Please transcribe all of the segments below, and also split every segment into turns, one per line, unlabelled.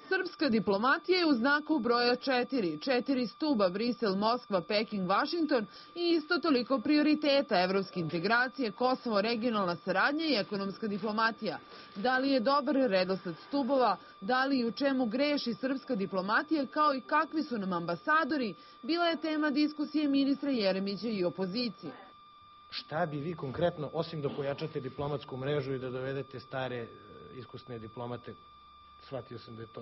Srpska diplomatija je u znaku broja 4. 4 stuba Brisel, Moskva, Peking, Vašington i isto toliko prioriteta evropske integracije, Kosovo, regionalna saradnja i ekonomska diplomatija. Da li je dobar redosled stubova, da li i u čemu greši srpska diplomatija, kao i kakvi su nam ambasadori, bila je tema diskusije ministra Jeremića i opozicije.
Šta bi vi konkretno, osim da pojačate diplomatsku mrežu i da dovedete stare iskusne diplomate, shvatio sam da je to,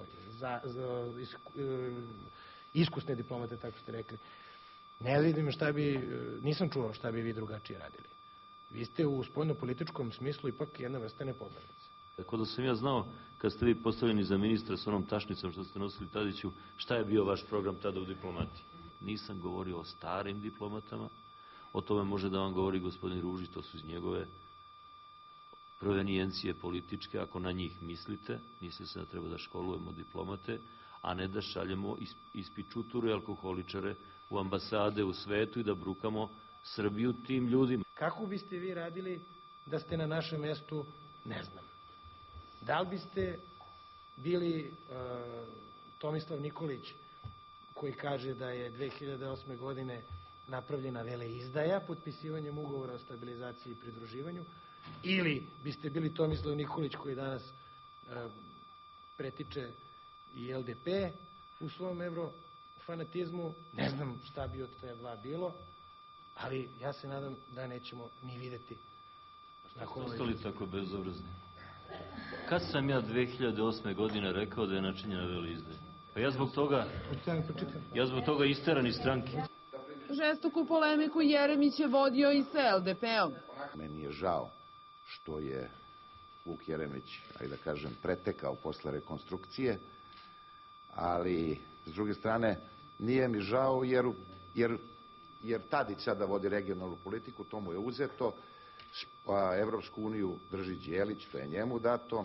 iskusne diplomate, tako ste rekli, ne vidim nisam čuo šta bi vi drugačije radili. Vi ste u spoljno-političkom smislu ipak jedna vrsta nepoznanica.
Tako da sam ja znao, kad ste vi postavljeni za ministra s onom tašnicom što ste nosili Tadiću, šta je bio vaš program tada u diplomatiji. Nisam govorio o starim diplomatama, o tome može da vam govori gospodin Ružić, to su iz njegove provenijencije političke, ako na njih mislite, misli se da treba da školujemo diplomate, a ne da šaljemo ispičuture i alkoholičare u ambasade u svetu i da brukamo Srbiju tim ljudima.
Kako biste vi radili da ste na našem mestu, ne znam. Da li biste bili Tomislav Nikolić, koji kaže da je 2008. godine napravljena veleizdaja potpisivanjem ugovora o stabilizaciji i pridruživanju, ili biste bili Tomislav Nikolić koji danas pretiče i LDP u svom evrofanatizmu, ne znam šta bi od te dva bilo, ali ja se nadam da nećemo ni videti.
Što ostali tako bezobrazni? Kad sam ja 2008. godine rekao da je načinjena veleizdaja? Pa ja zbog toga isteran iz stranke.
Žestoku polemiku Jeremić je vodio i sa LDP-om.
Meni je žao što je Vuk Jeremić, ajde da kažem, pretekao posle rekonstrukcije, ali s druge strane nije mi žao jer Tadić sada vodi regionalnu politiku, to mu je uzeto, Evropsku uniju drži Đelić, to je njemu dato,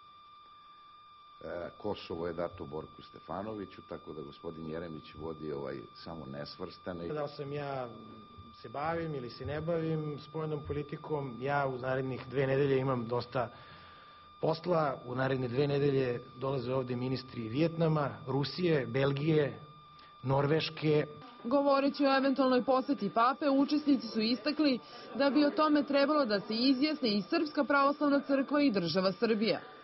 Kosovo je dato Borku Stefanoviću, tako da gospodin Jeremić vodi samo nesvrstane.
Da li sam ja se bavim ili se ne bavim spoljnom politikom, ja u narednih 2 nedelje imam dosta posla, u naredne 2 nedelje dolaze ovde ministri Vijetnama, Rusije, Belgije, Norveške.
Govoreći o eventualnoj poseti pape, učesnici su istakli da bi o tome trebalo da se izjasne i Srpska pravoslavna crkva i država Srbija.